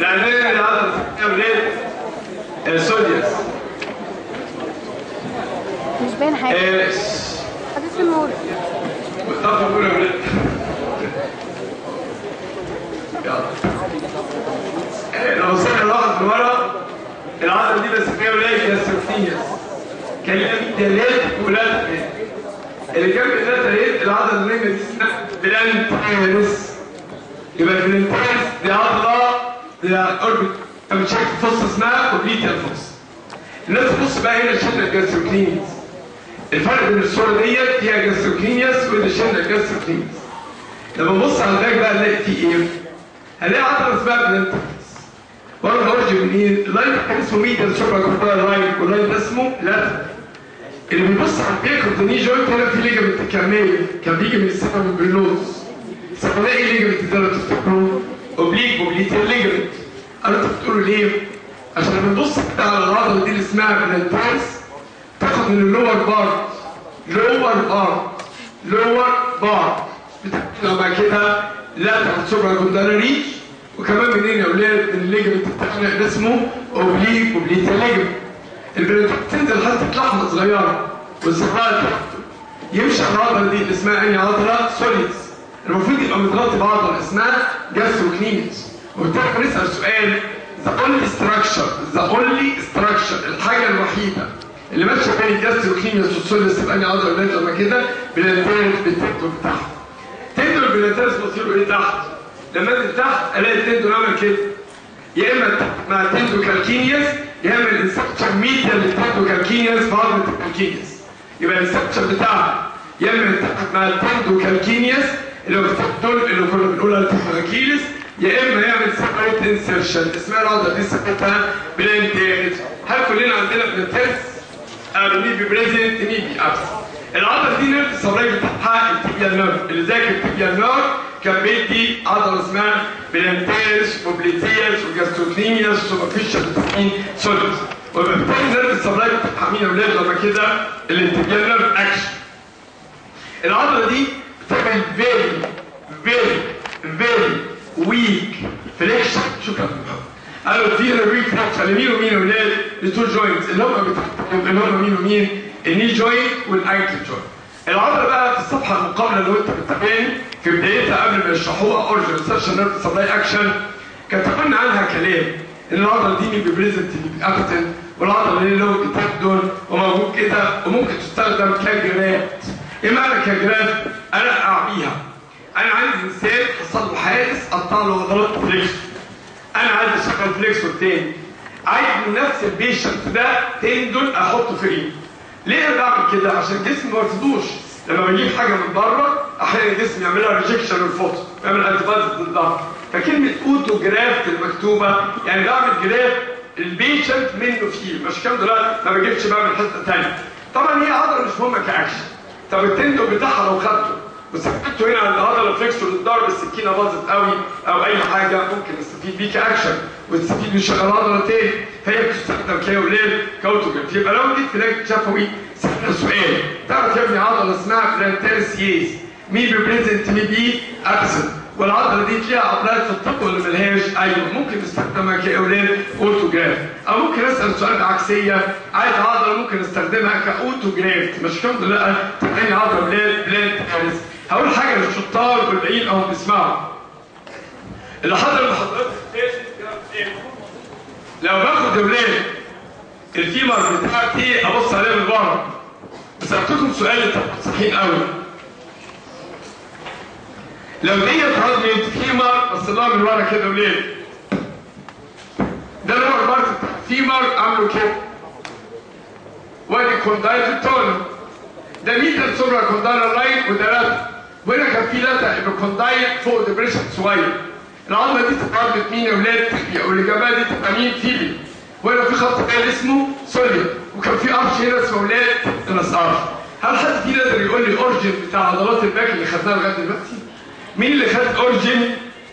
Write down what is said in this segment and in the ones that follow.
العنايه العضله السكريه السوديوس مش باين حاجه. حدث النور. طب نقول يا ولاد يلا. لو وصلنا لواحد من ورا العضله دي بس فيها ولاد جاستروكتينيوس. كلمه دلالات ولاد اللي جنب الدلالات العضله النجمه دي اسمها بلانتيرس. يبقى البلانتيرس دي عضله الاوربت بتشكل فص اسمها اوبليتيال فص. الناس تبص بقى هنا شده الجاستروكتينيوس. الفرق بين الصوره ديت فيها جاستروكتينيوس وده شده الجاستروكتينيوس. لما نبص على الباك بقى نلاقي فيه ايه؟ هنلاقي عضله اسمها بلانتيرس. برضه اورج من ايه؟ اللاين كان اسمه ميديال سوبرا كوربال لاين واللاين ده اسمه لاترال. اللي بيبص على البيك اوف ذا ني جوينت هنا في ليجمنت كمال كان بيجي من السبب البرلوز. سموناقي ليجمنت ده لو تفتكروا اوبليك اوبليتيال ليجمنت. قالوا انتوا بتقولوا ليه؟ عشان لما نبص كده على العضله دي اللي اسمها بلانتيرس تاخد من اللور بارت لور بارت بتبقى بعد كده لاترال سوبرا كوندالا ريتش. وكمان منين يا اولاد؟ من الليجمنت بتاعنا اللي اسمه اوبليك اوبليتيال ليجمنت. البلانتيرس تنزل حته لحمه صغيره والصغيره يمشي على العضله دي اللي اسمها انهي عضله؟ سوليدز. المفروض يبقى متغطي بعضله اسمها جاستروكنيميس. وبالتالي نسال سؤال ذا اونلي ستراكشر الحاجه الوحيده اللي ماشيه بين الجاستروكنيميس والسوليدز تبقى انهي عضله ولاد لما كده؟ بلانتيرس بالتندون بتاعها. تندون البلانتيرس بصيله ايه تحت؟ لما انزل تحت الاقي التندون عمل كده. يا اما مع التندو كالكينيوس يا اما الانسبشن ميديال للتندو كالكينيوس في عضله الكالكينيوس. يبقى الانسبشن بتاعها يا اما مع التندو كالكينيوس اللي هو التندون اللي كنا بنقول على التندو يا اما يعمل سيبريت انسرشن اسمها العضله دي سميتها بلانتيرس. هل كلنا عندنا بلانتيرس؟ ميبي بريزنت ميبي ابسنت. العضله دي نيرف السبلاي بتاعها التيبيال نيرف اللي ذاكر التيبيال نيرف كان بيدي عضله اسمها بلانتيرس وبليتيرس وجاستروكنيميوس وسوبرفيشال سوليدز. وبالتالي نيرف السبلاي بتاعها مين يا ولاد لما كده؟ الانتيبيال نيرف اكشن. العضله دي بتعمل فيري ويك فليكشن. شكرا. قالوا فيري ويك فليكشن لمين ومين يا ولاد؟ لتو جوينتس اللي هم مين ومين؟ الني جوينت والانكل جوينت. العضله بقى في الصفحه المقابله لو انت بتتابعني في بدايتها قبل ما يشرحوها اورجن سيرشن نيرف سبلاي اكشن كتبنا عنها كلام ان العضله دي ميبي بريزنت ميبي ابسنت والعضله دي له تندون وموجود كده وممكن تستخدم كجرافت. ايه معنى كجرافت؟ ارقع بيها. انا عندي انسان حصل له حادث قطع له عضلات فليكس. انا عايز اشغل فليكس والتاني. عايز من نفس البيشنت ده تندون احطه في ايدي. ليه انا بعمل كده؟ عشان جسمي ما يرفضوش. لما بجيب حاجه من بره احيانا الجسم يعملها ريجكشن والفوتو يعمل انتي باديز ضدها. فكلمه اوتو جرافت المكتوبه يعني بعمل جرافت البيشنت منه فيه مش كام دلوقتي ما بجيبش بعمل حته ثانيه. طبعا هي عضله مش مهمه كاكشن. طب التندو بتاعها لو خدته وثبته هنا عند العضله فليكسور الضرب السكينه باظت قوي او اي حاجه ممكن نستفيد بيه كاكشن وتستفيد من شغل عضله تاني. فهي بتستخدم كاولاد كاوتوجرافت. يبقى لو جيت في لجنه شفوي سألنا سؤال تعرف يا ابني عضله اسمها بلانتيرس ييز مين بريزنت ميبي ابسنت والعضله دي ليها عضلات في الطب ولا ملهاش؟ ايوه ممكن نستخدمها كاولاد اوتوجراف. او ممكن اسال سؤال عكسيه عايز عضله ممكن استخدمها كاوتوجراف مش كام لا تاني عضله بلانتيرس. هقول حاجه للشطار والباقيين اهو بيسمعوا. اللي حضر محاضرات لو باخد يا ولاد الفيمر بتاعتي ابص عليها من بره. سالتكم سؤال انتوا صحيح قوي. لو ديت عظمه فيمر بص لها من ورا كده ولاد ده اللور بارت فيمر عامله كده وادي كوندايل في التون ده ميدل سوبرا كوندايل لاين وده لاتر وهنا كان في لاتر يبقى كوندايل فوق ديبريشن شويه. العظمه دي تبقى عظمه مين يا ولاد؟ تبقى واللي جنبها دي تبقى مين؟ تيبي. وهنا في خط تاني اسمه سوليد وكان في قرش هنا اسمه ولاد ناقص قرش. هل حد فينا يقدر يقول لي اورجن بتاع عضلات الباك اللي خدناها لغايه دلوقتي؟ مين اللي خد اورجن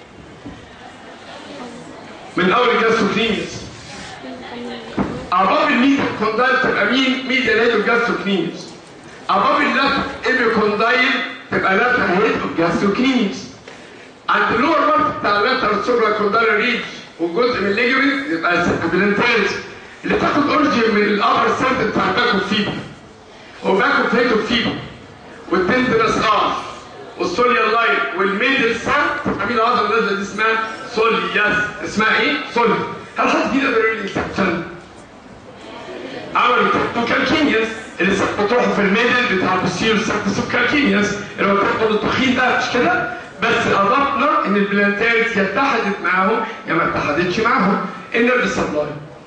من اول الجاستروكنيميوس؟ اعضاء الميدل كوندايل تبقى مين؟ ميدل هيد الجاستروكنيميوس. اعضاء اللاتر ايبيكوندايل تبقى لاتر هيد الجاستروكنيميوس. عند اللور بارت بتاع اللاتر سوبرا كوندايل ريج والجزء من الليجمنت يبقى بلانتاريتي اللي تاخد اورجن من الابر سيرد بتاع الباكو فيبر وباكو فيتو فيبر والتندرس ارش والسوليال لاين والميدل سيرد عاملين عضله نازله دي اسمها سولياس. اسمها ايه؟ سوليا. هل حد فينا يقدر يقول لي انسبشن؟ عملوا كالكينياس اللي بتروحوا في الميدل بتاع البوستيريور سيرفيس كالكينياس اللي هو بتاخد التخين ده مش كده؟ بس اضفنا ان البلانتاريز يا اتحدت معاهم يا ما اتحدتش معاهم. النيرف سبلاي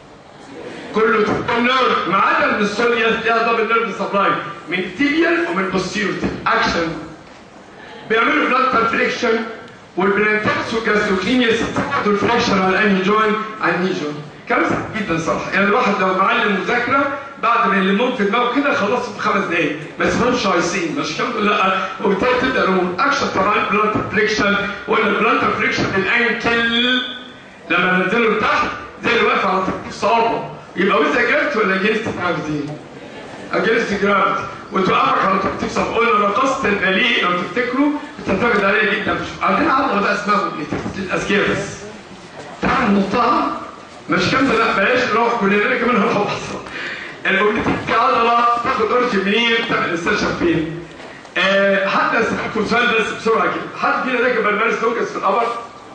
كله نيرف ما عدا من السولياس ليها دبل نيرف سبلاي من تيبيال ومن بوستيريور اكشن بيعملوا بلانتر فريكشن والبلانتاريز والجاستروكلينياس يساعدوا الفريكشن على انهي جوين؟ على الني جوين. كلام سهل جدا صراحه، يعني الواحد لو معلم مذاكره بعد ما يلمهم في دماغه كده خلصوا في 5 دقايق بس ما همش عايزين مش كده لا. وبالتالي تبدا الامور اكشن طبعا بلانتر فريكشن ولا البلانتر فريكشن الانكل لما ننزله لتحت زي اللي واقف على صوابعه يبقى ويز اجرت ولا اجينست جرافيتي؟ اجينست جرافيتي وتوقفك على تكتيك صف. قلنا رقصه الباليه لو تفتكروا بتعتمد عليها جدا. عندنا عضله بقى اسمها للاذكياء بس تعال نقطها مش كامله لا بلاش نروح كلنا كمان هنروح اصلا. الاوبليتيك عضله تاخد اورجن منين؟ تعمل انسرشن فين؟ حتى اسالكم سؤال بس بسرعه كده، حد فينا راكب بالمارس لوكس في القبر؟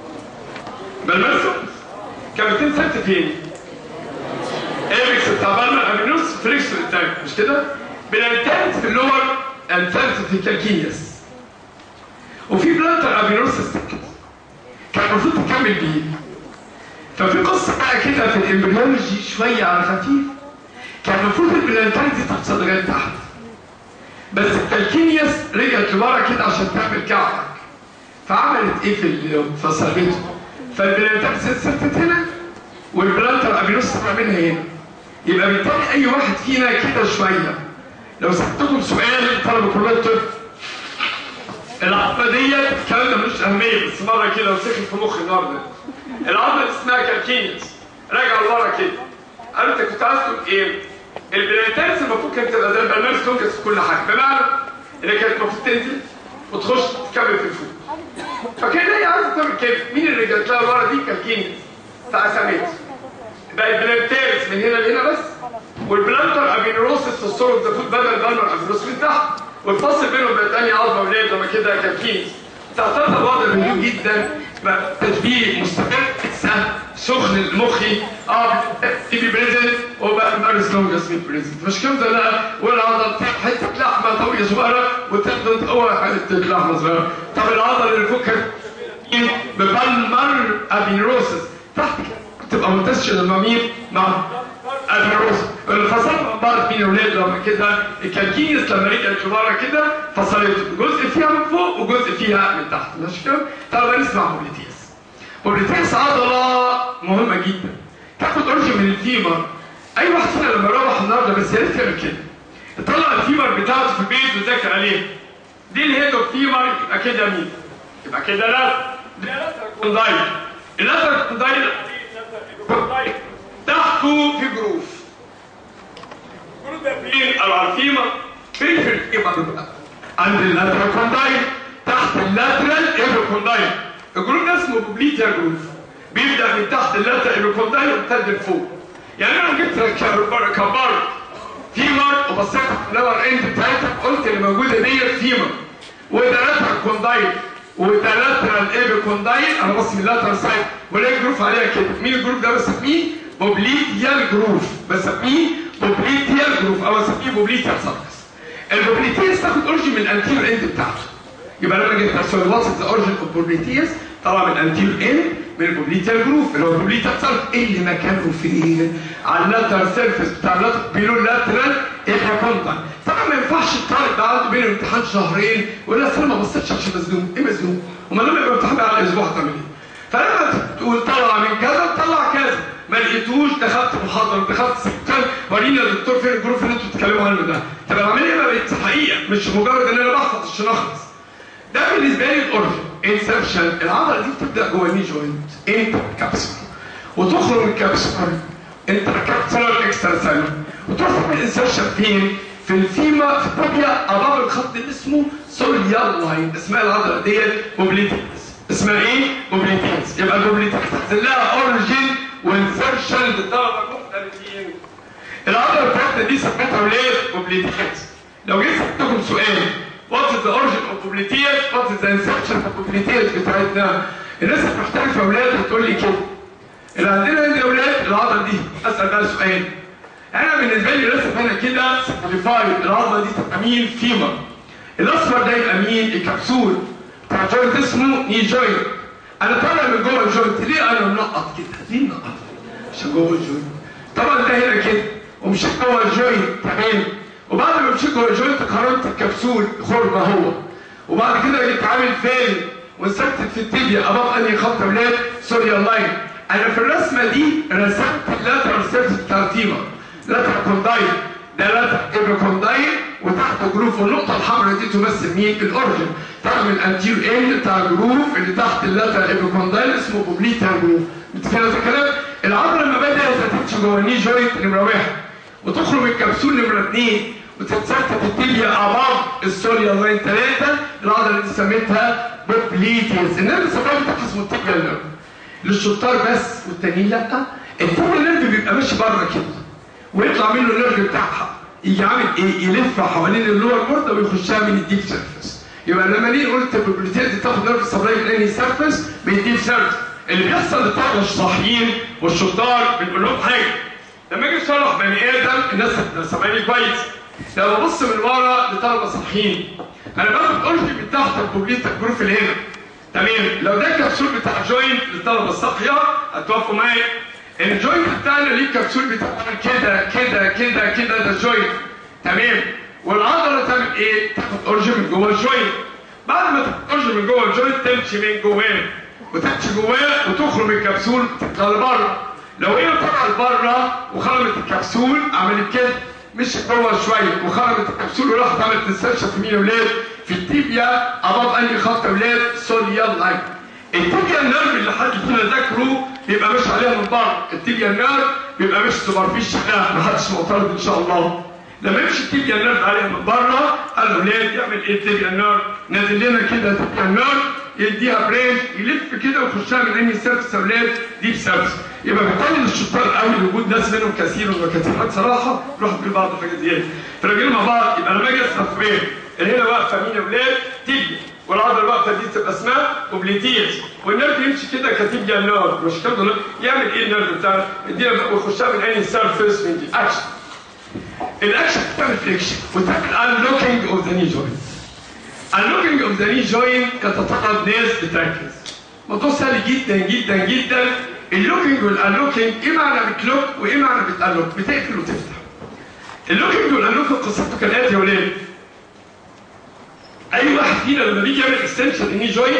بالمارس لوكس كان بتنسبت فين؟ ايبكس بتاع بالمر ابينوس فليكس قدام مش كده؟ بلانتاريت في اللور انتاريت في الكالكينياس وفي بلانتر ابينوس كان المفروض تكمل بيه. ففي قصه بقى كده في الامبريولوجي شويه على خفيف كان المفروض البلانتاريت دي تحصل لغايه تحت بس الكالكينياس رجعت لورا كده عشان تعمل كعبك فعملت ايه في فصلته؟ فالبلانتاريت اتثبتت هنا والبلانتر ابينوس منها هنا. يبقى بالتالي اي واحد فينا كده شويه لو سالتكم سؤال الطلبه كلهم طب العظمه ديت الكلام ده ملوش اهميه بس مره كده لو سكت في مخي النهارده العظمه دي اسمها كالكينياس راجعه لورا كده. قالوا انت كنت عايز تقول ايه؟ البلانتاريس المفروض كانت تبقى زي البلمارس لوكس في كل حاجه بمعنى ان كانت المفروض تنزل وتخش تكمل في الفوق. فكان هي عايزه تعمل كده. مين اللي رجعت لها ورا دي؟ كالكينياس فقسمت بقى البلانتاريس من هنا لهنا بس والبلانتر ابينوروسس في الصوره ده فوت بدل البلمر ابينوروسس من تحت والفصل بينهم بقت تاني عظمه ولاد لما كده كالكينياس. تعتبر بعض الهدوء جدا بقى تشبيه مستمر سهل سخن المخي تيجي بريزنت وبقى المارس لونجس في بريزنت مش كده لا والعضله حته لحمه طويله صغيره والتندون هو حته لحمه صغيره. طب العضله اللي فوق ببالمر ابينوروسس تحت تبقى منتشره لما مين مع ابينوروسس الفصل مع بعض مين اولاد لما كده الكالكينيس لما رجعت لورا كده فصلت جزء فيها من فوق وجزء فيها من تحت مش كده. طب نسمع بوليتيس. بوليتيس عضله مهمه جدا تاخد اورجن من الفيمر. اي واحد فينا لما يروح النهارده بس يا ريت يعمل كده يطلع الفيمر بتاعته في البيت ويذاكر عليه. دي الهيد اوف فيمر يبقى كده مين؟ يبقى كده لا ده لاترال كوندايل. اللاترال كوندايل تحته في جروف. الجروف ده فين؟ او على الفيمر فين في الفيمر؟ عند اللاترال كوندايل تحت اللاترال ايبوكوندايل. الجروف ده اسمه بوبليتيا جروف بيبدا من تحت اللاترال ايبوكوندايل ويمتد لفوق. يعني انا جبت كبرت فيمر وبصيت في اللور اند بتاعتها قلت اللي موجوده ديت فيمر وده لاترال كوندايل وده لاترال ايبوكوندايل. انا بص من اللاترال سايد ولاقي جروف عليها كده. مين الجروف ده؟ بسميه بوبليتيال جروف. بسميه بوبليتيال جروف او اسميه بوبليتيال ساركس. البوبليتيس تاخد اورجن من الانتيريور اند بتاعته. يبقى لما جيت ارسل وسط اورجن اوف بوبليتيس طلع من الانتيريور اند من البوبليتيال جروف اللي هو البوبليتيال ساركس اللي مكانه فين؟ على اللاترال سيرفيس بتاع اللاترال بيلو اللاترال ايبوكوندايل. طبعا ما ينفعش الطالب ده عنده بين الامتحان شهرين ويقول لك انا ما بصيتش عشان مزنوق. ايه مزنوق؟ امال لما يبقى امتحان على الاسبوع هتعمل ايه؟ فلما تقول طلع من كذا طلع كذا ما لقيتوش دخلت محاضره دخلت سكتان ورينا يا دكتور فين الجروب اللي انتوا بتتكلموا عنه ده. طب العمليه ما بقتش حقيقه مش مجرد ان انا بحفظ عشان اخلص. ده بالنسبه لي الاورجن انسبشن. العضله دي بتبدا جوه الني جوينت انتر كابسولار وتخرج من الكابسولار انتر كابسولار اكسترا سيلولار وتخرج من الانسبشن فين؟ في الفيما في الطابيه امام الخط اللي اسمه سوليال لاين. اسمها العضله ديت بوبليتيس. اسمها ايه؟ موبيليتيز. يبقى الموبيليتيز تحصل لها اوريجين وانسرشن للطلبه المختلفين. العضله الثالثه دي سميتها ولاد موبيليتيز. لو جيت سالتكم سؤال وات از ذا اوريجين اوف موبيليتيز؟ وات از ذا انسرشن اوف موبيليتيز بتاعتنا؟ الناس المختلفه اولاد بتقول لي كده. اللي عندنا هنا اولاد العضله دي اسال بقى سؤال. انا بالنسبه لي رسم هنا كده سمبليفايد العضله دي تبقى مين؟ فيمر. الاصفر ده يبقى مين؟ الكبسول بتاع جوينت اسمه ني جوينت. انا طالع من جوه الجوينت، ليه انا منقط كده؟ ليه منقط؟ عشان جوه الجوينت. طبعا ده هنا كده ومشيت جوه الجوينت تمام. وبعد ما مشيت جوه الجوينت قارنت الكبسول خرم اهو. وبعد كده جيت عامل فين وانسكتت في التيبيا اباط انهي خط ولاد؟ سوريال لاين. انا في الرسمه دي رسمت اللاترال سيرفيس بتاع الفيمر. لاترال كوندايل ده لاترال ايبوكوندايل وتحته جروف، والنقطه الحمراء دي تمثل مين؟ الاورجن. تعمل الانتيريور اند بتاع الجروف اللي تحت اللاترال ايبوكوندايل اسمه بوبليتال جروف. متفقين هذا الكلام؟ العضله لما بدات تمشي جوه الني جوينت نمره 1 وتخرج الكبسول نمره 2 وتتثبت التيبيا اباف السوريال لاين 3، العضله دي سميتها بوبليتيز. النيرف سبلاي بتاعها اسمه التيبيا نيرف. للشطار بس والتانيين لا. التيبيا نيرف بيبقى ماشي بره كده ويطلع منه النيرف بتاعها يجي عامل ايه؟ يلف حوالين اللور بورد ويخشها من الديب سيرفيس. يبقى لما نيجي قلت البروبليتيز دي تاخد نيرف سبلاي من انهي سيرفيس؟ من الديب سيرفيس. اللي بيحصل للطلبه الصاحيين والشطار بنقول لهم حاجه. لما اجي اشرح بني ادم الناس سامعاني كويس. لو ببص من ورا لطلبه صاحيين انا باخد اورجن من تحت البوبليتال جروف اللي هنا تمام. لو ده الكبسول بتاع جوينت للطلبه الصاحيه هتوافقوا معايا. الجوينت بتاعنا ليه الكبسول بتاعنا كده كده كده كده، ده الجوينت تمام. والعضله تعمل ايه؟ تاخد اورجن من جوه الجوينت. بعد ما تاخد اورجن من جوه الجوينت تمشي من جواه وتمشي جواه وتخرج الكبسول تطلع لبره. لو هي طلعت بره وخرجت الكبسول عملت كده مشيت جوه شويه وخرجت الكبسول وراحت عملت انسرشن في مين يا ولاد؟ في التيبيا اباط انهي خط يا ولاد؟ سوريال لاين. التيبيا النيرف اللي حد فينا ذاكره بيبقى ماشي عليها من بره. التيبيا النيرف بيبقى ماشي سوبرفيشال ما حدش معترض ان شاء الله. لما يمشي التيبيا النيرف عليها من بره قال له ولاد يعمل ايه التيبيا النيرف؟ نازل لنا كده التيبيا النيرف يديها بريش يلف كده ويخشها من انهي سيرفس يا ولاد؟ ديب سيرفس. يبقى بالتالي للشطار قوي وجود ناس منهم كثير وكثيرات صراحه يروحوا في بعض حاجات زياده. فراجعين مع بعض. يبقى لما اجي اسال سؤال اللي هنا واقفه مين يا ولاد؟ تيبيا. والعضله الواقفه دي تبقى اسمها بوبليتيز. والنيرف يمشي كده كتيبيا النيرف مش كده. يعمل ايه النيرف بتاعنا؟ يديها ويخشها من انهي سيرفس؟ من دي اكشن. الاكشن بتعمل فليكشن وتعمل انلوكينج اوف ذا ني جوينت. اللوكينج اوف ذا ني جوينت كتتطلب ناس بتركز. موضوع سهل جدا جدا جدا. اللوكينج والانلوكينج ايه معنى بتلوك وايه معنى بتانلوك؟ بتقفل وتفتح. اللوكينج والانلوكينج قصته كالاتي يا ولاد. اي واحد فينا لما بيجي يعمل اكستنشن للني جوينت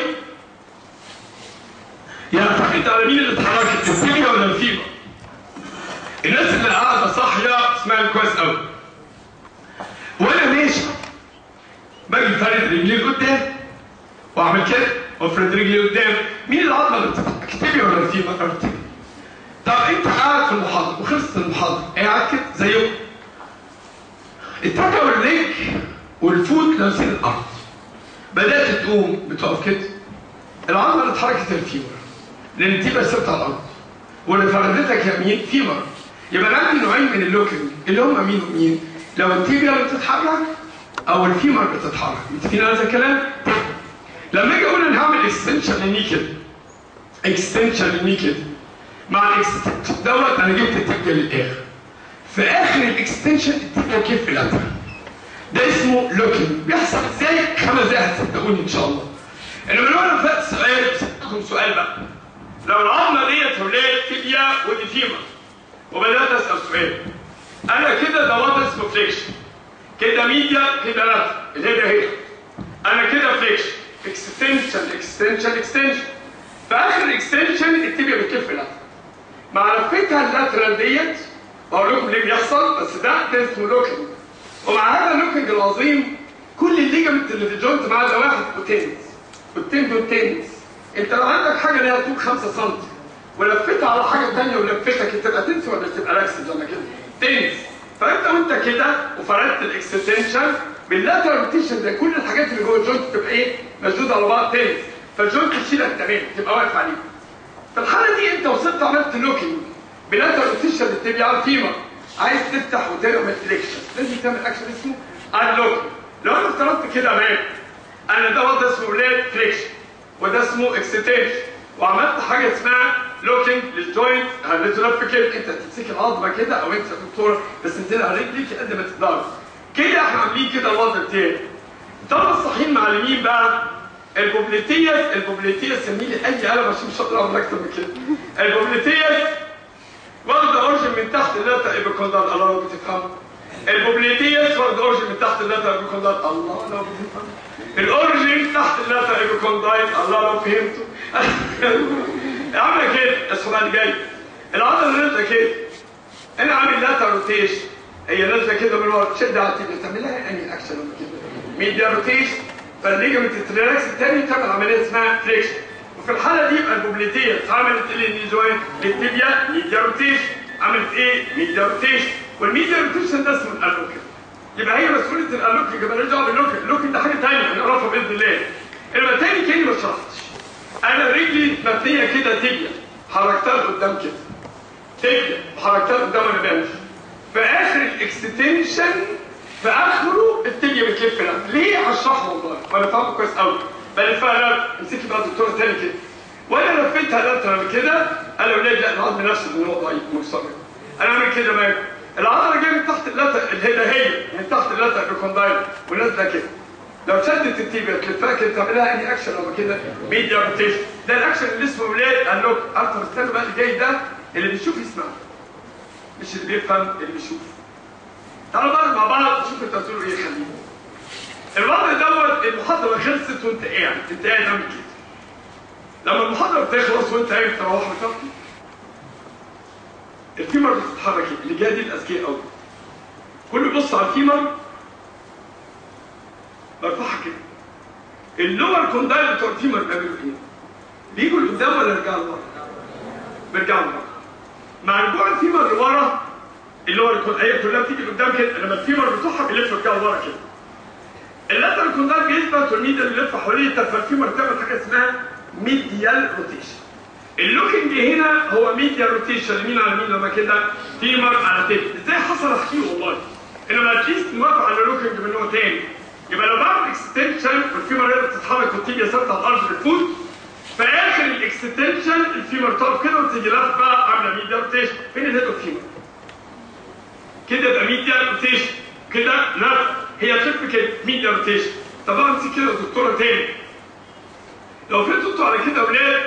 يعتمد على مين اللي اتحركت؟ التيبيا ولا الفيبر؟ الناس اللي قاعده صاحيه اسمعني كويس قوي. وانا ماشي باجي فارد رجلي لقدام واعمل كده وافرد رجلي لقدام. مين العضله اللي بتتحرك؟ التيبيا ولا الفيبر؟ التيبيا. طب انت قاعد في المحاضره وخلصت المحاضره قاعد كده زيكم. التيبيا والرجل والفوت لامسين الارض. بدات تقوم بتقف كده. العضله اللي اتحركت الفيبر لان التيبيا ثابته على الارض واللي فردتك يا مين؟ فيبر. يبقى انا عندي نوعين من اللوكينج اللي هم مين ومين؟ لو التيبيا اللي بتتحرك او الفيمر بتتحرك. متفقين على هذا الكلام؟ لما اجي اقول انا هعمل اكستنشن للني كده اكستنشن للني كده مع الاكستنشن دوت انا جبت التيبيا للاخر. في اخر الاكستنشن التيبيا كيف الاتر. ده اسمه لوكينج. بيحصل ازاي؟ 5 دقايق هتصدقوني ان شاء الله. انما لو انا فات سؤال بسالكم سؤال بقى. لو العضله ديت ولاد تيبيا ودي فيمر وبدات اسال سؤال انا كده ده وضع اسمه فليكشن كده ميديا كده لاتر اللي هي هنا انا كده فليكشن اكستنشن اكستنشن اكستنشن. في اخر الاكستنشن التيبيا بتلف لاتر مع لفتها اللاترال ديت. بقول لكم ليه بيحصل بس ده اسمه لوكينج. ومع هذا اللوكينج العظيم كل الليجمنت اللي في الجوينت ما عدا واحد والتندس والتندس. انت لو عندك حاجه ليها طول 5 سم ولفتها على حاجه ثانيه ولفتك تبقى تنس ولا تبقى لاكس زي ما كده؟ تنس. فانت وانت كده وفردت الاكستنشن باللاترال روتيشن ده كل الحاجات اللي جوه الجوينت تبقى ايه؟ مشدوده على بعض تنس. فالجوينت تشيلك تمام تبقى واقف عليه. في الحاله دي انت وصلت عملت لوكينج بلاتر روتيشن للتبيع على الفيمر، عايز تفتح وتعمل فليكشن لازم تعمل اكشن اسمه انلوكينج. لو انا افترضت كده معاك انا ده وضع اسمه ولاد فليكشن وده اسمه اكستنشن، وعملت حاجه اسمها لوكينج للجوينت هنتلف كده، انت تمسك العظمه كده او انت دكتور بس انزل على رجليك قد ما تقدر كده. احنا عاملين كده الوضع بتاعي. طبعا الصحيين معلمين بقى البوبليتياس سمي لي اي قلم عشان مش هقدر اعمل اكتر من كده. البوبليتياس واخده اورجن من تحت اللاتر ايبيكوندال، الله لو بتفهم. البوبليتياس واخده اورجن من تحت اللاتر ايبيكوندال، الله لو بتفهم. الاورجن تحت اللاتر ايبيكوندال، الله لو فهمته. عامله كده الصباع اللي جاي العضله نازله كده، انا عامل لاتر روتيشن هي نازله كده من ورا، تشد على التيبيا تعمل لها اني اكشن كده ميديا روتيشن، فالليجمنت تريلاكس الثاني تعمل عمليه اسمها فليكشن. وفي الحاله دي يبقى البوبليتياس عملت الني جوينت للتيبيا ميديا روتيشن، عملت ايه؟ ميديا روتيشن، والميديا روتيشن ده اسمه الالوكينج. يبقى هي مسؤوليه الالوكينج، يبقى مالهاش دعوه باللوكينج، اللوكينج ده حاجه ثانيه هنعرفها باذن الله. انما تاني كاني ما شرحتش. انا رجلي مبنيه كده تيبيا، حركتها لقدام كده تيبيا حركتها لقدام وانا بمشي، في اخر الاكستنشن في اخره التيبيا بتلف لف. ليه؟ هشرحها والله وانا فاهمه كويس قوي. بلفها لف، امسكي بقى دكتوره ثاني كده وانا لفيتها لف كده، قال له ليه؟ لا العظم نفسه ان هو ضعيف مصمم. انا اعمل كده معاك العضله جايه من تحت اللاتر هي من تحت اللاتر ايبيكوندايل ونازله كده، لو شدت التيبيا تلفها كده تعملها اني اكشن لما كده ميديا روتيشن. ده الاكشن اللي اسمه ولاد اللوك. عارف استنى بقى اللي جاي ده اللي بيشوف يسمع مش اللي بيفهم اللي بيشوف. تعالوا بقى مع بعض نشوف انت هتقولوا ايه. خلينا الوضع دوت المحاضره خلصت وانت قاعد، انت قاعد عامل كده. لما المحاضره بتخلص وانت قاعد تروح مكانك الفيمر بتتحرك اللي جايه دي الاذكياء قوي. كله يبص على الفيمر برفعها كده. اللور كوندايل بتوع الفيمر بيعملوا ايه؟ بيجوا لقدام ولا يرجعوا لورا؟ بيرجعوا لورا. مع رجوع الفيمر لورا اللور هي كلها بتيجي لقدام كده، انما الفيمر بتوعها بيلف يرجعوا لورا كده. اللاترال كوندايل بيثبت والميديال بيلف حواليه، فالفيمر تعمل حاجه اسمها ميديال روتيشن. اللوكينج هنا هو ميديال روتيشن يمين على يمين لما كده فيمر على تيب. ازاي حصل احكيه والله. انما اتليست نوافق على اللوكينج من نوع تاني. يبقى لو بعمل اكستنشن والفيمر هي بتتحرك والتيبيا ثابته على الارض بالفوت، في اخر الاكستنشن الفيمر تقف كده وتيجي لفه عامله ميديا روتيشن. فين الهيد اوف فيمر؟ كده يبقى ميديا روتيشن كده لف، هي تلف كده ميديا روتيشن. طب انا امسك كده دكتوره تاني. لو فهمتوا على كده يا ولاد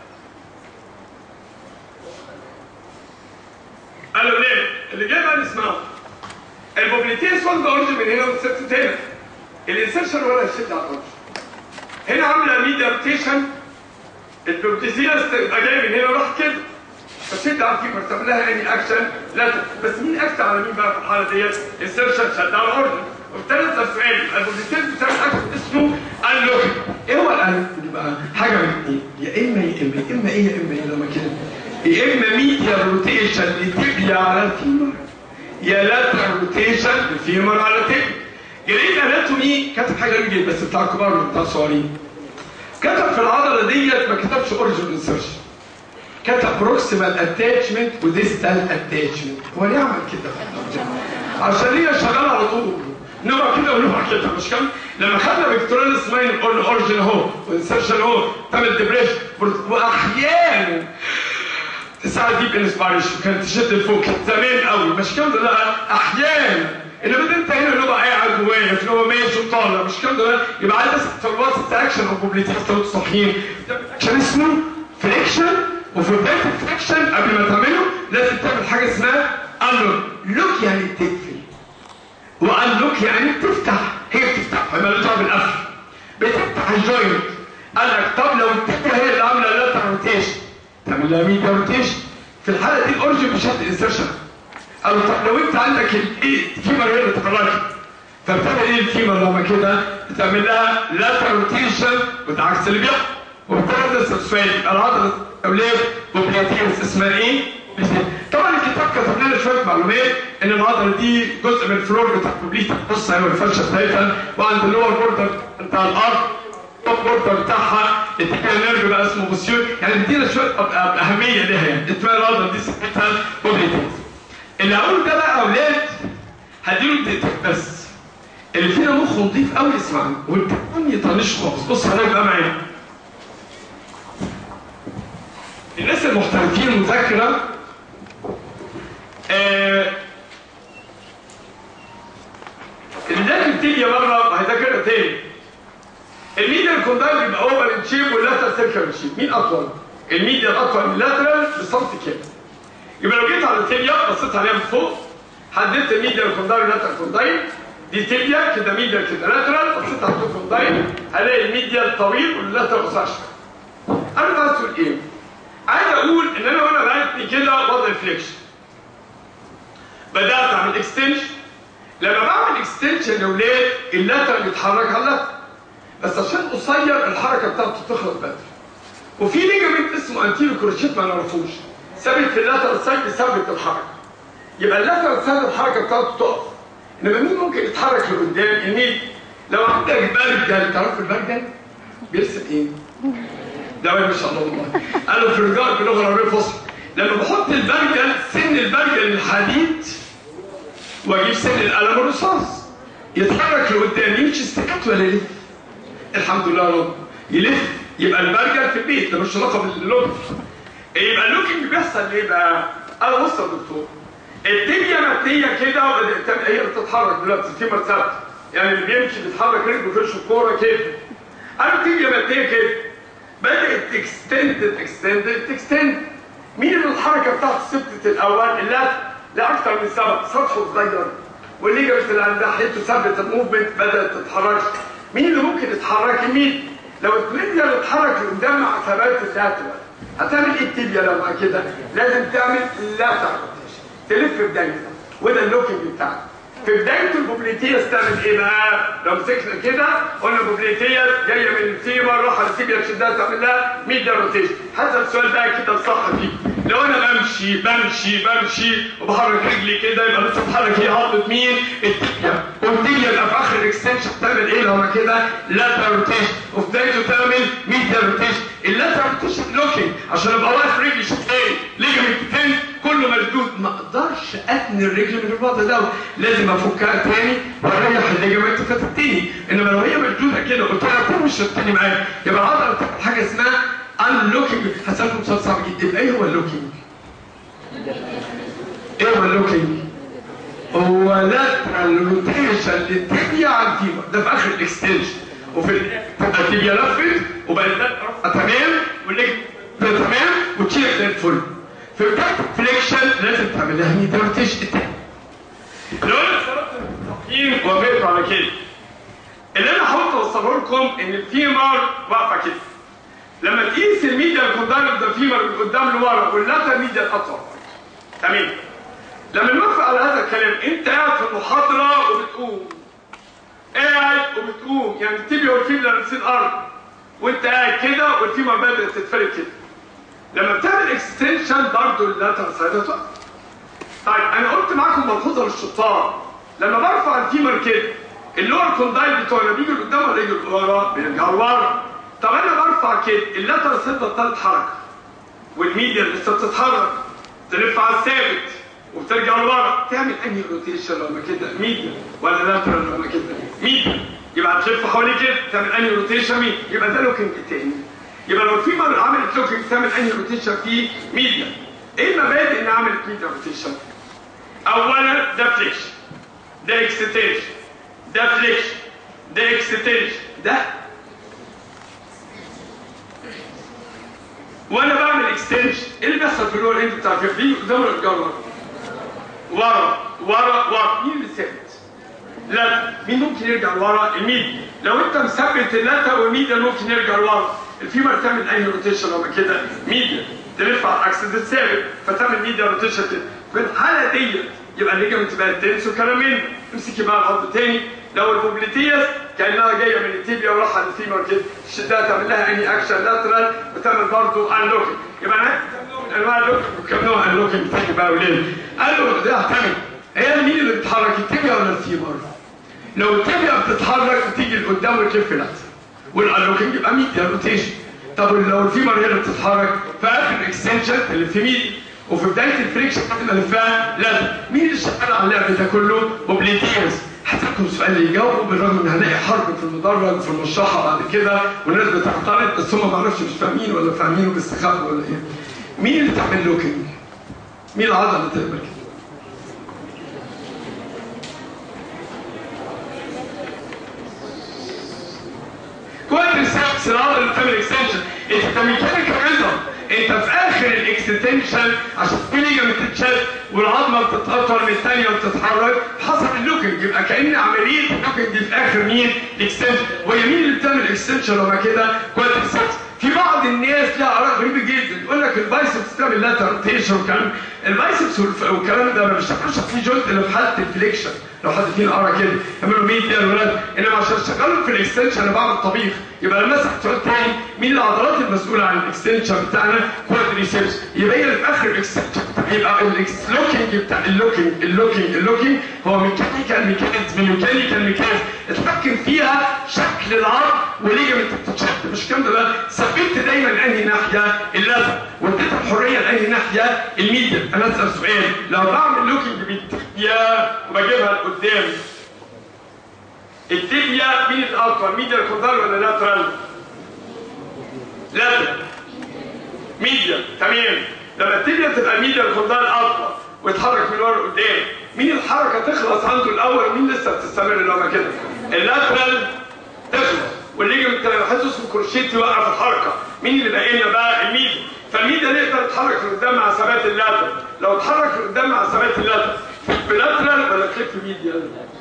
قالوا ليه؟ اللي جاي بقى نسمعه. البوبليتيس واخده اورجن من هنا وست هنا. الانسرشن ولا الشد على الاورجن. هنا عامله ميديا روتيشن، البوبليتيس تبقى جايه من هنا وراح كده. فشد على الفيمر تعمل لها اني اكشن لا بس مين اكشن على مين بقى في الحاله ديت؟ انسرشن شد على الاورجن. وبالتالي اسال سؤال البوبليتيس بتعمل اكشن اسمه انلوكينج. ايه هو الانلوكينج بقى؟ حاجه من ايه؟ يا اما ايه يا اما ايه لما كده؟ يا اما ميديا روتيشن لتبيا على الفيمر يا لاترال روتيشن للفيمر على تبيا. جريد اناتومي كتب حاجه جديده بس بتاع الكبار ولا بتاع الصغيرين. كتب في العضله ديت ما كتبش اوريجن انسرشن، كتب بروكسيمال اتاتشمنت وديستال اتاتشمنت. هو ليه عمل كده؟ عشان هي شغاله على طول نوع كده ونوع كده مش كده؟ لما خدنا فيكتوريال سماين قلنا اوريجن اهو وانسرشن اهو تعمل ديبريشن واحيانا تساعد ديب انسبيريشن كانت تشد لفوق زمان قوي مش كده؟ لا احيانا اللي بدأ انت هنا اللي هو قاعد جوايا اللي هو ماشي وطالع مش كده؟ يبقى عايز في الوسط اكشن او بوبليتيس لو صحيين اكشن اسمه فريكشن، وفي بدايه الفريكشن قبل ما تعمله لازم تعمل حاجه اسمها لوك يعني تقفل وانلوك يعني بتفتح. هي بتفتح مالهاش دعوه بالقفل، بتفتح الجوينت. قال لك طب لو التبيا هي اللي عامله لاترال روتيشن تعمل لها ميديا روتيشن. في الحاله دي الاورجن بشد انسرشن. قالوا طب لو انت عندك الفيمر هي اللي تتحرك فبتعمل ايه الفيمر لما كده؟ بتعمل لها لاترال روتيشن وده عكس اللي بيحصل. وبالتالي نفس السؤال العضله الاوليه بوبليتيس اسمها ايه؟ طبعا الكتاب كتب لنا شويه معلومات ان العضله دي جزء من الفلور بتاع البوبليتا، بص اهي الفرشه بتاعتها وعند اللور بوردر بتاع الارض البورتر بتاعها التيبيا نيرف بقى اسمه بوسيور، يعني بيدينا شويه اهميه لها يعني التوال العضله دي سميتها بوبليتيز. اللي هقوله ده بقى اولاد هديله دقيقتين بس. اللي فينا مخه نضيف قوي يسمعني والتاني يطنش خالص. بص حضرتك بقى معايا. الناس المحترفين المذاكره اللي ذاكر التيبيا مره وهيذاكرها تاني. الميديال كوندايل بيبقى اوفر ان شيب واللاترال سيركل شيب، مين اطول؟ الميديال اطول من اللاترال بالسنتي كام؟ يبقى لو جيت على التيبيا بصيت عليها من فوق حددت الميديال كوندايل واللاترال كوندايل، دي تيبيا كده ميديال كده لاترال، بصيت على الكوندايل هلاقي الميديال طويل واللاترال قصير. انا عايز اقول ايه؟ عايز اقول ان انا وانا بعتني كده وضع فليكشن بدات اعمل اكستنشن. لما بعمل اكستنشن يا ولاد اللاترال بيتحرك على اللاترال، بس عشان قصير الحركه بتاعته تخلص بدري. وفي ليجامنت اسمه انتيرو كروشيت ما نعرفوش ثابت في اللاترال سايد بيثبت الحركه. يبقى اللاترال سايد الحركه بتاعته تقف. انما مين ممكن يتحرك لقدام؟ الميل. لو عندك برجل، تعرف البرجل؟ بيرسم ايه؟ ده ما شاء الله والله. قالوا في الرجال باللغه العربيه الفصحى لما بحط البرجل سن البرجل الحديد واجيب سن القلم الرصاص يتحرك لقدام يمشي استكات ولا يلف؟ الحمد لله يا رب يلف. يبقى البرجل في البيت ده مش علاقه باللوك. يبقى اللوكينج بيحصل ليه بقى؟ انا بص يا دكتور التيبيا متنيه كده وبدات هي بتتحرك دلوقتي في مرتبه، يعني اللي بيمشي بيتحرك رجله بيخش الكوره كده. انا التيبيا متنيه كده بدات تكستند. مين اللي الحركه بتاعت السبتة الاول؟ لا اكتر من سبب، سطحه صغير والليجمنت اللي عند ناحيته ثبت الموفمنت بدات تتحرك. مين اللي ممكن يتحرك؟ مين؟ لو التيبيا اللي اتحرك لقدام مع ثبات اللاترال هتعمل ايه التيبيا لو مع كده؟ لازم تعمل لاترال تلف بدايتها، وده اللوكينج بتاعك. في بدايته البوبليتياس تعمل ايه بقى؟ لو مسكنا كده قلنا البوبليتياس جايه من الفيمر راح على التيبيا تشدها تعمل لها ميديال روتيشن. هذا السؤال بقى كده الصح فيه. لو انا بمشي وبحرك رجلي كده يبقى لسه بتحرك هي عضله مين؟ التيبيا. والتيبيا يبقى في اخر الاكستنشن تعمل ايه لو انا كده؟ لاترال روتيشن. وفي بدايته تعمل ميديال روتيشن. اللاترال روتيشن لوكينج عشان ابقى واقف رجلي شوف ايه؟ ليجمنت فين؟ كله مشدود، ما اقدرش اتني الرجل من الوضع ده، لازم افكها تاني واريح الليجمنت فتبتني. انما لو هي مشدوده كده قلت لها كل مش هتبتني معايا يبقى العضله بتعمل حاجه اسمها انلوكينج. هسألكم سؤال صعب جدا، يبقى ايه هو اللوكينج؟ ايه هو اللوكينج؟ هو لاترال روتيشن للتيبيا على الفيمر، ده في اخر الاكستنشن. وفي التيبيا لفت وبقت تمام والليجمنت تمام وتشيل زي الفل. في بداية الفليكشن لازم تعمل لها ميديال روتيشن تاني. لو انا افترضت التقييم ووافقتوا على كده، اللي انا حاولت اوصله لكم ان الفيمر واقفه كده. لما تقيس الميديال كوندايل ده الفيمر من قدام لورا واللاتر ميديال اطول. تمام. لما نوافق على هذا الكلام انت قاعد في المحاضره وبتقوم. يعني التيبيا والفيمر لامسين الارض وانت قاعد كده والفيمر بدات تتفرد كده. لما بتعمل اكستنشن برضه اللاترال سايد هتقف. طيب انا قلت معاكم ملحوظه للشطار، لما برفع الفيمر كده اللور كوندايل بتوعنا بيجي لقدام ولا يجي لورا؟ بيرجع لورا. طب انا برفع كده اللاترال سايد بطلت حركه والميديال لسه بتتحرك، تلف على الثابت وبترجع لورا. تعمل انهي روتيشن لما كده؟ ميديال ولا لاترال لما كده؟ ميديال. يبقى هتلف حوالي كده تعمل انهي روتيشن؟ مين؟ يبقى ده لوكينج تاني. يبقى لو الفيمر عملت لوكينج تعمل انهي روتيشن فيه؟ ميديال. ايه المبادئ ان عملت ميديال روتيشن؟ اولا ده فليكشن، ده اكستنشن، ده فليكشن، ده اكستنشن، ده. وانا بعمل اكستنشن ايه اللي بيحصل في اللور اند بتاع الفيمر؟ قدام ولا قدام؟ ورا. مين اللي ثابت؟ لا، مين ممكن يرجع لورا؟ الميديال. لو انت مثبت اللاتر والميديال ممكن يرجع لورا. الفيمر تعمل انهي روتيشن لما كده؟ ميديال. تلف على العكس ده ثابت فتعمل ميديال روتيشن كده. في الحاله ديت يبقى الليجمنت بقت تنس وكلام منه. امسكي بقى العضله تاني. لو البوبليتياس كانها جايه من التيبيا وراح على الفيمر كده شدها تعمل لها انهي اكشن لاترال وتعمل برضه انلوكينج. يبقى انا انواع اللوكينج وكم نوع انلوكينج تاني بقى وليه؟ قالوا ده اعتمد هي مين اللي بتتحرك التيبيا ولا الفيمر؟ لو التيبيا بتتحرك بتيجي لقدام وتلف لاترال والانلوكينج يبقى ميديال روتيشن. طب لو الفيمر هي اللي بتتحرك في اخر الاكستنشن اللي في ميديا، وفي بدايه الفريكشن هتبقى لفها لازم. مين اللي شغال على اللعب ده كله؟ بوبليتيرز. هسألكم سؤال اللي يجاوبوا بالرغم ان هنلاقي حرب في المدرج وفي المشرحه بعد كده والناس بتعترض، بس هم ما اعرفش مش فاهمين ولا فاهمين وبيستخبوا ولا ايه. مين اللي تعمل لوكينج؟ مين العضله اللي تعمل كده؟ كوادريسبس العضله اللي بتعمل اكستنشن. انت ميكانيكال ريزم، انت في اخر الاكستنشن عشان في ليجامنت تتشد والعظمه بتتقطر من الثانيه وبتتحرك حصل اللوكينج، يبقى كان عمليه اللوكينج دي في اخر مين؟ الاكستنشن. وهي مين اللي بتعمل اكستنشن لما كده؟ كوادريسبس. في بعض الناس لها اراء غريبه جدا يقول لك البايسبس بتعمل لاتر روتيشن والكلام. البايسبس والكلام ده ما بيشتغلش في جوينت الا في حاله الفليكشن، لو حد فينا قرا كده يعملوا ميديال ولاد، انما عشان شغالوا في الاكستنشن انا بعمل طبيخ. يبقى لما اسال سؤال تاني مين العضلات المسؤوله عن الاكستنشن بتاعنا؟ كوادريسبس. يبقى هي في اخر الاكستنشن يبقى اللوكينج بتاع اللوكينج هو ميكانيكال ميكانيزم اتحكم فيها شكل العظم وليجامنت بتتشد. مش الكلام ده ثبت دايما انهي ناحيه اللازم واديت الحريه لانهي ناحيه الميديا. انا اسال سؤال، لو بعمل لوكينج بالتibia وبجيبها لقدام، التibia مين الاطول؟ ميديال كوندال ولا لاترال؟ لاترال. ميديال. تمام. لما التibia تبقى ميديال كوندال اطول ويتحرك من ورا لقدام، مين الحركه تخلص عنده الاول ومين لسه بتستمر لما كده؟ اللاترال تخلص والليجمنت حاسس اسمه كروشيت يوقف الحركه. مين اللي باقي لنا بقى؟ الميديا. فالميديا يقدر يتحرك لقدام مع ثبات اللاترال. لو اتحرك لقدام مع ثبات اللاترال بلاترال ولا تلف ميديا؟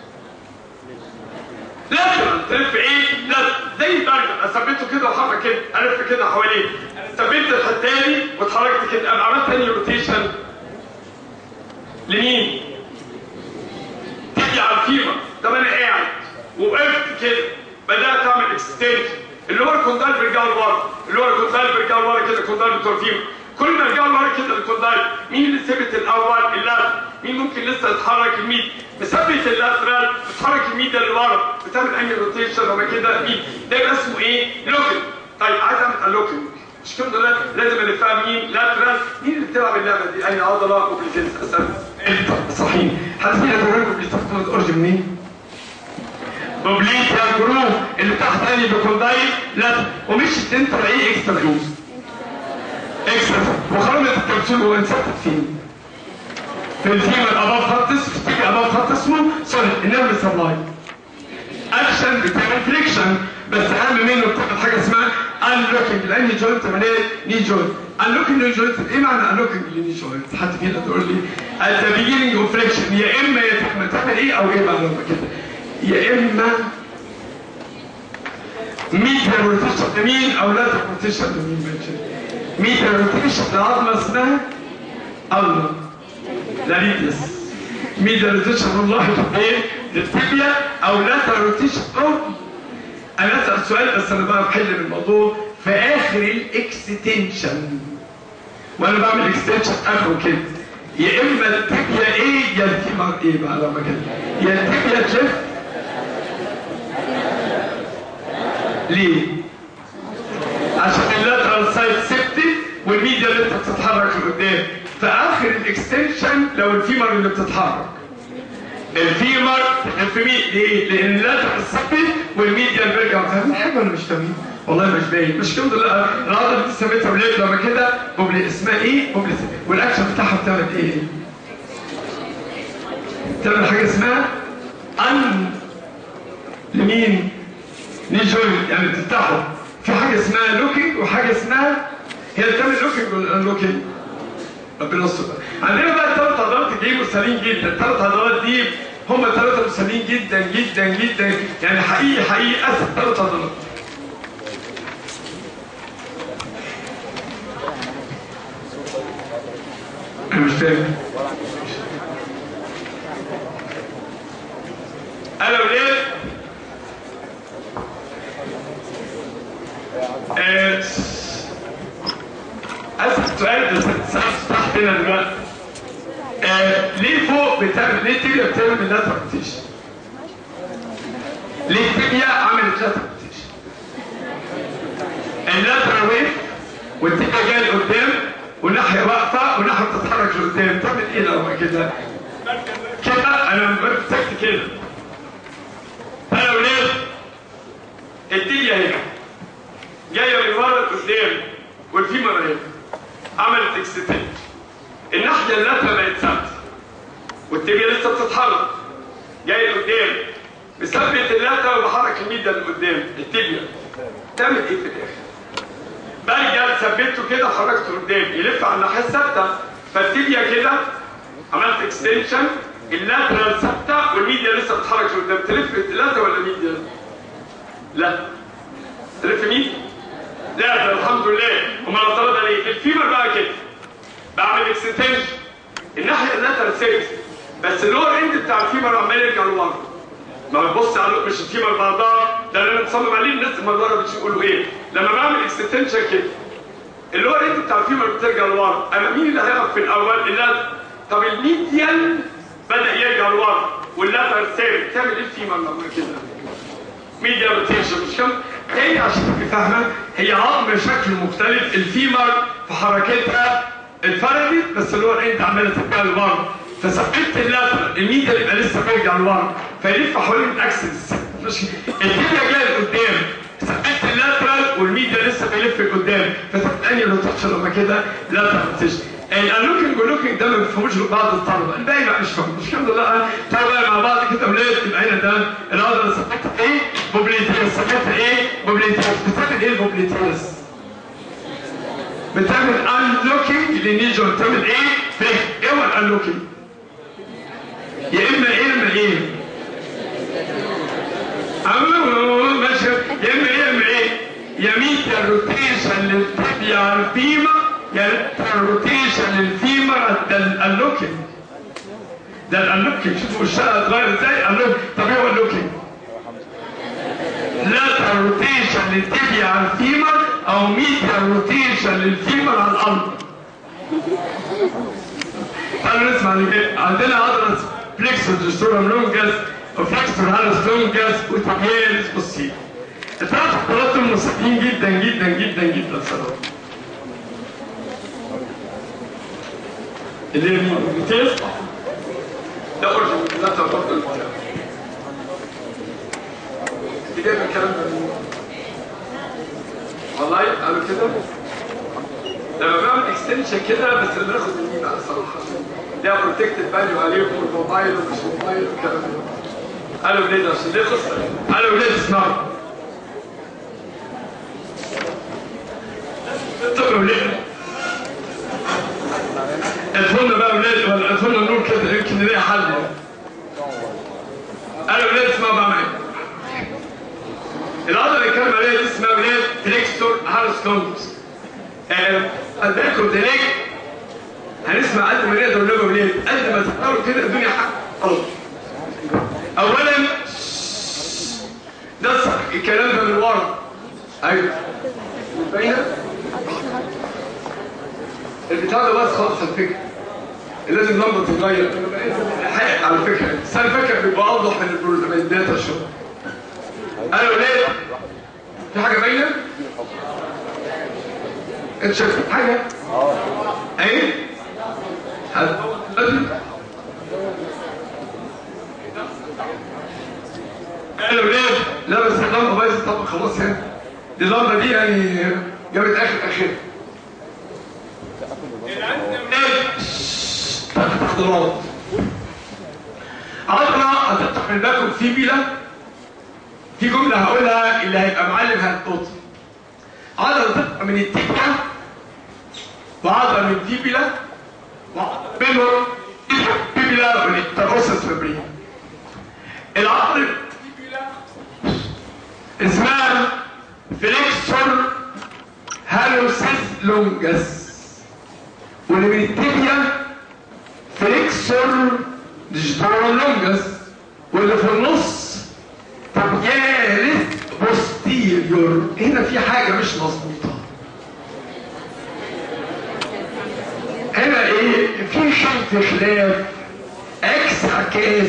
لاترال. تلف ايه؟ لاترال. زي البرجل اثبته كده وحرك كده، الف كده حواليه، ثبت الحته دي واتحركت كده، ابقى عملت تاني روتيشن لمين؟ تيجي على الفيمر. طب انا قاعد ووقفت كده بدات اعمل اكستنشن، اللور كوندال بيرجعوا لورا، اللور كوندال بيرجعوا لورا كده، كوندال بتوع الفيمر كل ما يرجعوا لورا كده الكوندال. مين اللي ثبت الاول؟ اللاترال. مين ممكن لسه يتحرك؟ الميد. مثبت اللاترال بتحرك الميد اللي ورا، بتعمل انهي روتيشن لما كده ميد. ده يبقى اسمه ايه؟ لوكينج. طيب عايز اعمل لوكينج مش كده لازم الفها مين؟ لاترال. مين اللي بتلعب اللعبه دي؟ اي عضله؟ كوبليتنس. اسال صحيح. حد فينا يقول كوبليتنس اورجن منين؟ بوبليتيا جروف اللي تحت اني بكوندايل لاترال، ومش انت ايه اكسترا جروف اكسترا وخرمت الكبسول وانسحبت فين؟ في الفيمر اباف خط اسمه، في اباف خط اسمه سوري النيرف سبلاي. اكشن بتعمل فريكشن، بس اهم منه بتعمل حاجه اسمها انلوكينج لاني جوينت ماليه ني جوينت. انلوكينج ني جوينت ايه معنى انلوكينج لني جوينت؟ حد فينا تقول لي ات ذا بيجيننج اوف فريكشن، يا اما تعمل ايه او ايه معنى كده؟ يا اما ميديال روتيشن لمين او لاترال روتيشن لمين؟ ميديال روتيشن لعظمه اسمها الله لاريتس. ميديال روتيشن والله ايه؟ للتibia او لاترال روتيشن. انا اسال سؤال بس انا بقى بحل الموضوع في اخر الاكستنشن وانا بعمل اكستنشن اخره كده، يا اما التibia ايه يا الفيمر ايه بقى لما كده؟ يا التibia تلف. ليه؟ عشان اللاترال سايد سيبتي والميديا اللي انت بتتحرك لقدام. في اخر الاكستنشن لو الفيمر اللي بتتحرك، الفيمر في مين؟ ليه؟ لان اللاترال سيبتي والميديا اللي بيرجع. فاهمين حاجه ولا مش فاهمين؟ والله مش باين. مش كده العضله دي سميتها بليد لما كده بوبلي اسمها ايه؟ بوبلي. والاكشن بتاعها بتعمل ايه؟ بتعمل حاجه اسمها ان لمين؟ ني جوينت يعني بتفتحه. في حاجه اسمها لوكينج وحاجه اسمها هي بتعمل لوكينج ولا انلوكينج؟ ربنا يستر. عندنا بقى الثلاث عضلات دي مسالين جدا، الثلاث عضلات دي هم ثلاثه مسالين جدا جدا جدا، يعني حقيقي اسهل ثلاث عضلات. انا مش فاهم. انا وليه؟ اسال سؤال بس تحت هنا دلوقتي. ليه فوق بتعمل؟ ليه التibia بتعمل لاترال روتيشن؟ ليه التibia عملت لاترال روتيشن؟ اللاترال ويف والتيبيا جايه لقدام والناحيه واقفه والناحيه بتتحرك لقدام. تعمل ايه لو كده؟ كده انا مسكت كده. انا ولاد التيبيا هنا جايه من ورا لقدام والفيمر هنا عملت اكستنشن. الناحيه اللاترال بقت ثابته والتيبيا لسه بتتحرك جاي لقدام، مثبت اللاترال وبحرك الميديا لقدام التيبيا. تعمل ايه في الاخر؟ برجع ثبته كده حركته قدام يلف على الناحيه الثابته، فالتيبيا كده عملت اكستنشن، اللاترال ثابته والميديا لسه بتتحرك لقدام. تلف اللاترال ولا ميديا؟ لا تلف مين؟ لا الحمد لله. امال اعترض عليه الفيمر بقى كده بعمل اكستنشن، الناحيه اللاترال ثابته بس اللور اند بتاع الفيمر عمال يرجع لورا. ما بتبص على مش الفيمر بعضها، ده اللي انا مصمم عليه. الناس المره بتقولوا ايه؟ لما بعمل اكستنشن كده اللور اند بتاع الفيمر بترجع لورا. انا مين اللي هيقف في الاول؟ اللاترال. طب الميديال بدا يرجع لورا واللاترال ثابت. تعمل ايه الفيمر لما كده؟ ميديا روتيشن. مش كده؟ هي عشان تبقى فاهمه هي عظم بشكل مختلف. الفيمر في حركتها اتفردت بس اللور اند عماله ترجع لورا، فثبت اللاترال الميديا يبقى لسه بيرجع لورا فيلف حوالين الاكسس. مش التيبيا جايه لقدام، ثبت اللاترال والميديا لسه بيلف لقدام، فتبقى روتيشن لما كده لاترال روتيشن. اللوكينج واللوكينج ده ما بيفهموش بعض الطلبه، الباقي بقى مش فاهم. مش الحمد لله طلبه مع بعض كده ولاد. يبقى هنا ده العضله ثبتت ايه؟ بوبليتيرس. ثبتت ايه؟ بوبليتيرس. بتعمل ايه البوبليتيرس؟ بتعمل انلوكينج للنيجون. بتعمل ايه؟ ايه هو الانلوكينج؟ يا اما ايه يا اما ايه؟ ماشي. يا اما ايه يا اما ايه؟ يا ميديا روتيشن للتيبيا على الفيمر يا روتيشن للفيمر. ده الانلوكينج. ده الانلوكينج. شوفوا الشقه اتغير ازاي؟ انلوكينج. طب ايه هو اللوكينج؟ لاترال روتيشن للتيبيا على الفيمر او ميديا روتيشن للفيمر على الارض. تعالوا نسمع اللي جاي. عندنا عضله فليكسور ديستورم لونجاس وفليكسور هالس لونجاس وتابيالس بوستير. الثلاث عضلات دول مصيبين جدا جدا جدا جدا صراحه. اللي هي مين؟ الجلوتيس. ده اورجن اللاترال برضه. انت جايب الكلام ده منين؟ والله قالوا كده لما بعمل اكستنشن كده بس اللي بناخد منين بقى الصراحه ليها بروتكتد فاليو عليهم والموبايل ومش موبايل والكلام ده. قالوا ولاد عشان دي قصه. قالوا ولاد اسمعوا. طب ولاد ادخلنا بقى ولاد ولا ادخلنا نقول كده يمكن نلاقي حل. قالوا ولاد اسمعوا بقى معايا. العضله اللي اتكلم عليها دي اسمها ولاد فليكسور هالس لونجاس. الباكو ديليك هنسمع قد ما نقدر نقول ولاد قد ما تقدروا كده الدنيا حق. اولا ده الكلام ده من ورا. ايوه باينه البتاع ده بس خالص. على فكره لازم لمبه تتغير على فكره. السنه اللي فاتت بيبقى اوضح من الداتا شو. انا ولاد في حاجه باينه؟ انت شايف حاجه؟ ايه؟ انا ولاد لا بس اللمبه بايظه طبعا خلاص. يعني دي اللمبه دي يعني جابت اخر اختلاط. عضله هتفتح من باكم فيبيلا. في جمله هقولها اللي هيبقى معلم هتقطع. عضله تبقى من التيبيا وعضله من فيبيلا وعضله بينهم فيبيلا والانتروسس فيبرين. العضله الفيبيلا اسمها فليكسور هالوسيس لونجاس واللي من التيبيا فليكسور ديجيتال لونجاس واللي في النص تابيالس بوستيريور. هنا في حاجه مش مظبوطه. هنا ايه؟ في خلف خلاف اكس عكاس.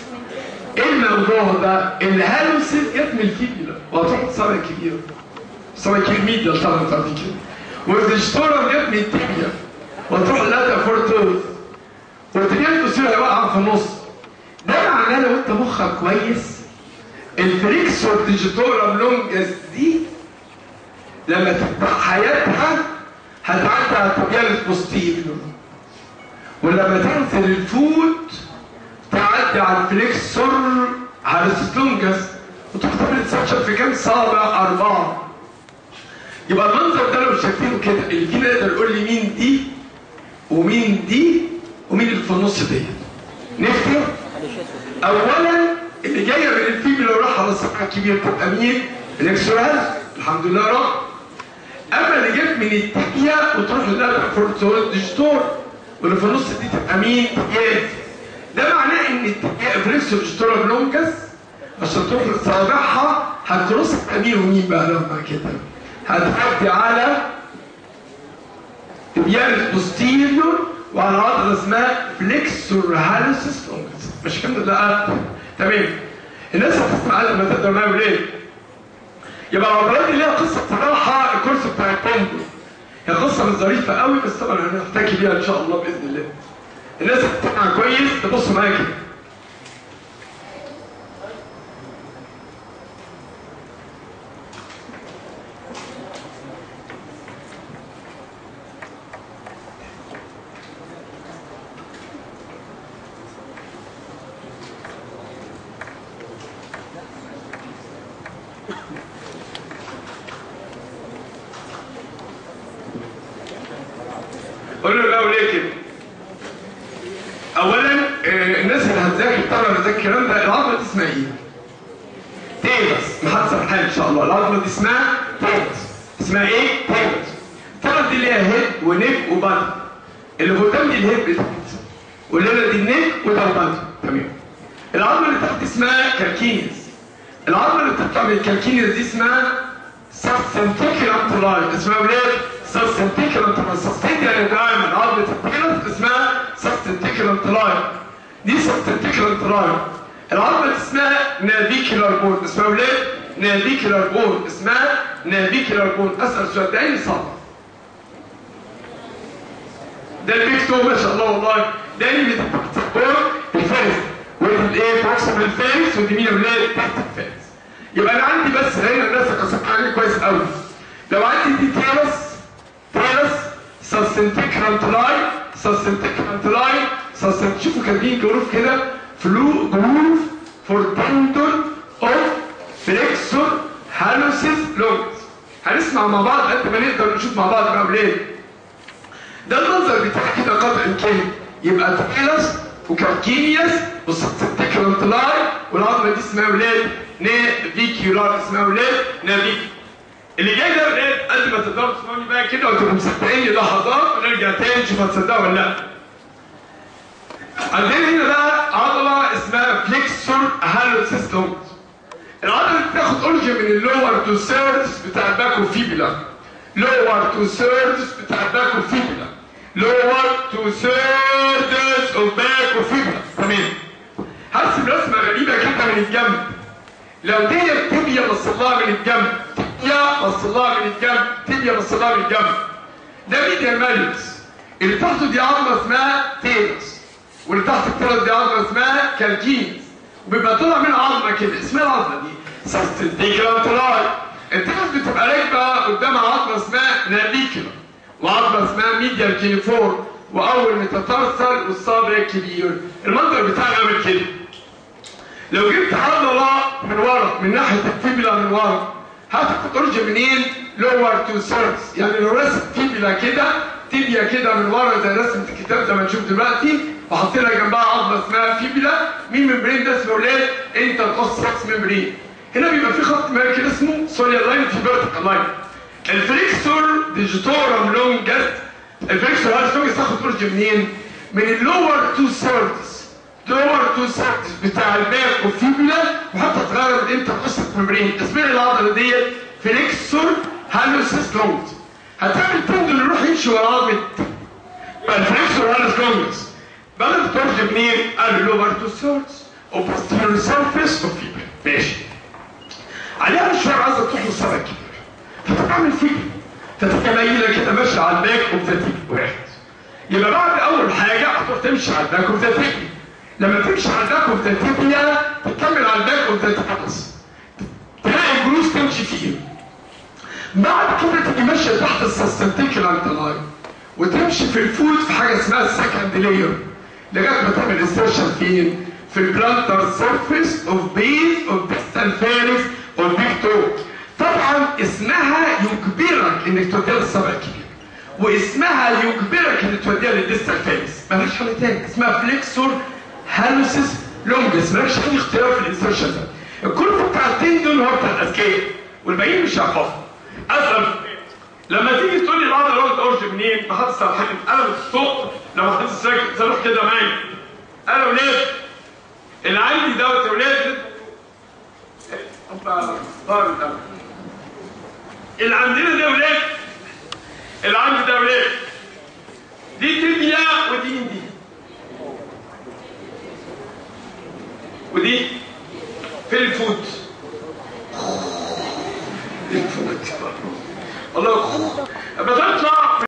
ايه الموضوع ده؟ الهالوسيس جت من الفيبيلا وهتروح تصير كبيره سواء ميديال طبعا تعرفين كده. والديجيتورم ديت من التبيا وتروح لاترال فورتوز والتبيا تصير واقعه في النص. ده معناه لو انت مخك كويس الفليكسور ديجيتورم لونجس دي لما تبقى حياتها هتعدي على التبيانس بوستيريور، ولما تنزل الفوت تعدي على الفليكسور هالوسيس لونجس وتختبر تسكشن في كام صابع؟ 4. يبقى المنظر ده لو شايفينه كده اللي فينا يقدر يقول لي مين دي ومين دي ومين اللي في النص ديت؟ نفتح اولا اللي جايه من الفيبي لو راح على الصفحه الكبيره تبقى مين؟ الاكسورال الحمد لله يا رب. اما اللي جت من التبيا وتروح للاترال فورتوز ديجيتور واللي في النص دي تبقى مين؟ تبيات. ده معناه ان التبيا فليكسور ديجيتورم لونجس عشان تروح لصابعها هتكروس مين ومين بقى لما كده؟ هتعدي على تبيانس بوستيريور وعلى عضله اسمها فليكسور هالوسيس لونجس. مش كده؟ لا تمام. الناس هتسمع لما تقدر معايا وليه؟ يبقى العضلات اللي ليها قصه صراحه الكورس بتاع التندو هي قصه مش ظريفه قوي بس طبعا هنحتكي بيها ان شاء الله باذن الله. الناس هتسمع كويس تبص معايا كده. قول له الاول ليه كده؟ اولا الناس اللي هتذاكر طبعا هتذاكر الكلام ده العضله دي اسمها ايه؟ تيبس. ما حد سرحان ان شاء الله. العضله دي اسمها تيبس. اسمها ايه؟ تيبس. الطرف دي ليها هيد ونيك وبادي. اللي قدام دي الهيد بتاعتي والليله دي النيك وده البادي. تمام. العضله اللي تحت اسمها كالكينيس. العضله اللي بتطلع من الكالكينيس دي اسمها سبسنتيكولار تراي. اسمها ولاد سبسنتيكولار تراي. سبسنتيكولار يعني دايما عضله التيبس اسمها سبسنتيكولار تراي. دي سبسنتيكولار تراي. العضله اسمها نافيكولار بون. اسمها ولاد نافيكولار بون. اسمها نافيكولار بون. اسال سؤال ده ايه صعب؟ ده البيكتو ما شاء الله والله. ده اللي بتتكون الفارس والايه بروكسيمال الفارس ودي مين يا ولاد؟ تحت الفارس. يبقى انا عندي بس هنا الناس قصدت عليه كويس قوي. لو عندي دي تيرس سبسنتيكولار تراي سبسنتيكولار تراي سبسنت. شوفوا كاتبين جروف كده فلو جروف فور تندون اوف فليكسور هالوسيس لونجس. هنسمع مع بعض قد ما نقدر نشوف مع بعض بقى ولاد. ده المنظر بتاع كده قدر الامكان. يبقى تيرس وكالكينيس والسبسنتيكولار تراي والعضله دي اسمها ولاد نافيكولار. اسمها ولاد نافيكولار. اللي جاي ده ولاد قد ما تقدروا تسمعوني بقى كده وتبقوا مصدقيني لحظات ونرجع تاني نشوف هتصدقوا ولا لا. عندنا هنا بقى عضله اسمها فليكسور هالوسيس لونجس. العضله دي بتاخد اوريجين من اللور تو سيرفس بتاع الباكو فيبولا. لور تو سيرفس بتاع الباكو فيبولا. لور تو سيرفس اوف باكو فيبولا. تمام. هرسم رسمه غريبه كده من الجنب. لو دي التبيا بصلها من الجنب، تبيا بصلها من الجنب، تبيا بصلها من الجنب. ده ميديا مالكس. اللي تحته دي عضله اسمها تيرس. واللي تحت التيرس دي عضله اسمها كالكينيس. وبيبقى طلع منها عظمه كده اسمها العظمه دي سبسنتيكولار تراي. التيرس بتبقى راكبه قدامها عظمه اسمها نافيكولار وعظمه اسمها ميديال كينيفور واول متترسل والصابع الكبير. المنظر بتاعنا عامل كده. لو جبت عضله من ورا من ناحيه الفيبولا من ورا هتاخد اوريجين منين؟ لور تو سيرفس. يعني لو رسم فيبولا كده تبيا كده من ورا زي رسمه الكتاب زي ما نشوف دلوقتي وحطينا جنبها عضله اسمها فيبولا. مين ممبرين ده اسمه ولاد؟ انتركوستالس ممبرين. هنا بيبقى في خط مائل كده اسمه سوريال لاين في فيرتيكال لاين. الفليكسور ديجيتورم لونجس. الفليكسور هالوسيس لونجس تاخد اوريجين منين؟ من اللور تو سيرفس. لور تو سيرفس بتاع الباك وفيبولا وحتى تغير الانتركوستال ممبرين. اسمها العضله ديت فليكسور هالوسيس لونجس. هتعمل تندون يروح يمشي ورا عظمه الفليكسور هالوسيس لونجس. بدل ترجم منين؟ قال لور تو سيرفس او posterior surface اوف فيبولا. ماشي. عليها مشوار عايزه تروح للصابع الكبير. هتعمل فكر، فتبقى مايله كده ماشيه على الباك وبتتيجي وقعت. يبقى بعد اول حاجه هتروح تمشي على الباك وبتتيجي. لما تمشي على الباك وبتتيجي تكمل على الباك وبتتيجي تلاقي الجلوس تمشي فيه. بعد كده تيجي ماشيه تحت السستنتيكولار لاين وتمشي في الفود في حاجه اسمها السكند لاير لغايه ما تعمل انسرشن فين؟ في البلانتر سيرفيس اوف بيز اوف ديستال فيرس اوف بيج تو. طبعا اسمها يجبرك انك توديها للصبع الكبير، واسمها يجبرك انك توديها للديستال فيرس، مالهاش حل تاني. اسمها فليكسور هالوسيس لونجس، مالكش اي اختيار في الانسرشن ده. الكل بتاع التندون هو بتاع الاذكياء والباقيين مش هيحفظوا. اسال لما تيجي تقول لي العضله اللي هو تقرش منين؟ ما حدش صار حاجه قلم الصوت لما حدش صاروخ كده معايا. انا ولاد اللي عندي دوت يا ولاد اللي عندنا ده ولاد، اللي عندي ده ولاد دي تبيا ودي دي ودي في الفوت. الفوت الله بتطلع